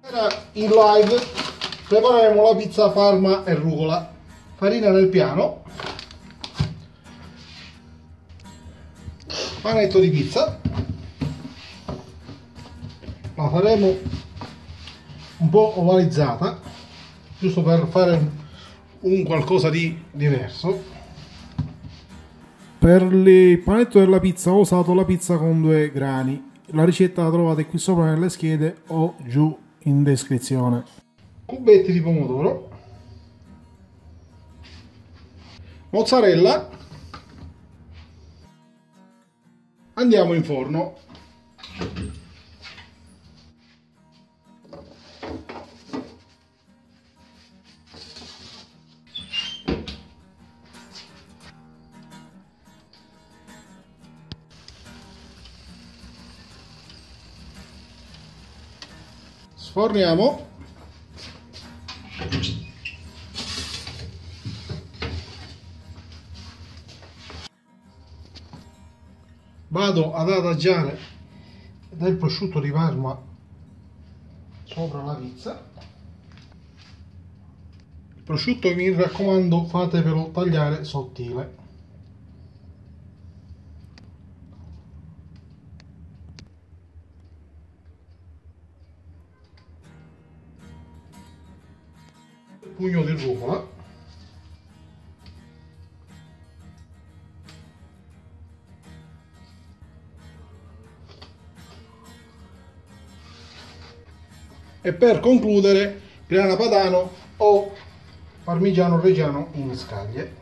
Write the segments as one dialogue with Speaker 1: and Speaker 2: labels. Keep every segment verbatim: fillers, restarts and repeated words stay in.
Speaker 1: In live prepareremo la pizza Parma e rucola. Farina nel piano, panetto di pizza, la faremo un po' ovalizzata, giusto per fare un qualcosa di diverso.
Speaker 2: Per il panetto della pizza ho usato la pizza con due grani. La ricetta la trovate qui sopra nelle schede o giù in descrizione.
Speaker 1: Cubetti di pomodoro, mozzarella, andiamo in forno. Sforniamo. Vado ad adagiare del prosciutto di Parma sopra la pizza. Il prosciutto, mi raccomando, fatevelo tagliare sottile. Il pugno di rucola. E per concludere, grana padano o parmigiano reggiano in scaglie.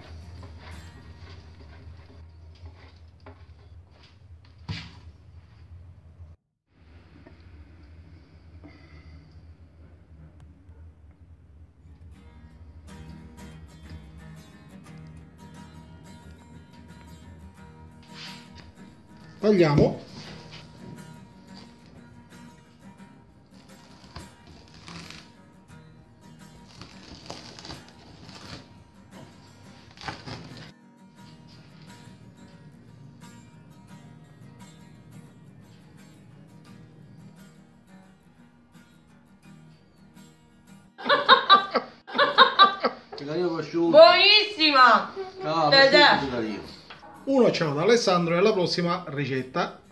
Speaker 1: Tagliamo.
Speaker 3: Buonissima!
Speaker 1: Uno ciao da Alessandro e alla prossima ricetta.